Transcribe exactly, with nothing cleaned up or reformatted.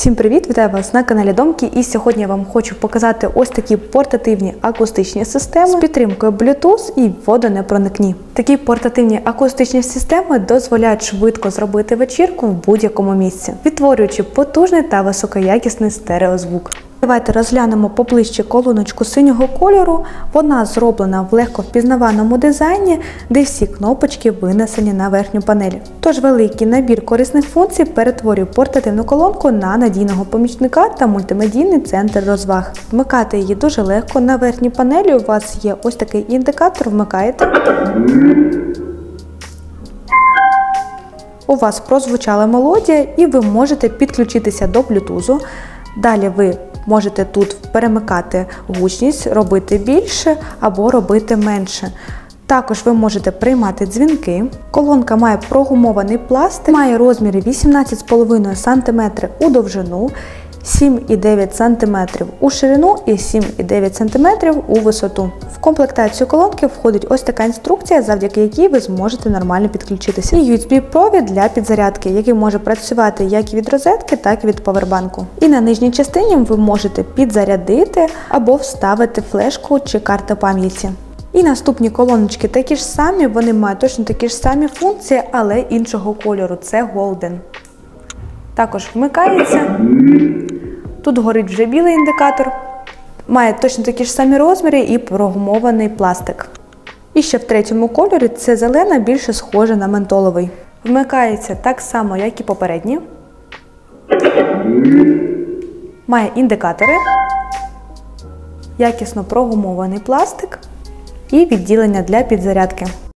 Всім привіт! Вітаю вас на каналі Домки, і сьогодні я вам хочу показати ось такі портативні акустичні системи з підтримкою Bluetooth і водонепроникні. Такі портативні акустичні системи дозволяють швидко зробити вечірку в будь-якому місці, відтворюючи потужний та високоякісний стереозвук. Давайте розглянемо поближче колоночку синього кольору. Вона зроблена в легко впізнаваному дизайні, де всі кнопочки винесені на верхню панель. Тож великий набір корисних функцій перетворює портативну колонку на надійного помічника та мультимедійний центр розваг. Вмикати її дуже легко. На верхній панелі у вас є ось такий індикатор, вмикаєте. У вас прозвучала мелодія і ви можете підключитися до Bluetooth. Далі ви можете тут перемикати гучність, робити більше або робити менше. Також ви можете приймати дзвінки. Колонка має прогумований пластик, має розміри вісімнадцять цілих п'ять десятих сантиметра у довжину, сім цілих дев'ять десятих сантиметра у ширину і сім цілих дев'ять десятих сантиметра у висоту. В комплектацію колонки входить ось така інструкція, завдяки якій ви зможете нормально підключитися. І ю ес бі-провід для підзарядки, який може працювати як від розетки, так і від павербанку. І на нижній частині ви можете підзарядити або вставити флешку чи карту пам'яті. І наступні колоночки такі ж самі, вони мають точно такі ж самі функції, але іншого кольору. Це Golden. Також вмикається. Тут горить вже білий індикатор. Має точно такі ж самі розміри і прогумований пластик. І ще в третьому кольорі це зелена, більше схоже на ментоловий. Вмикається так само, як і попередні. Має індикатори, якісно прогумований пластик і відділення для підзарядки.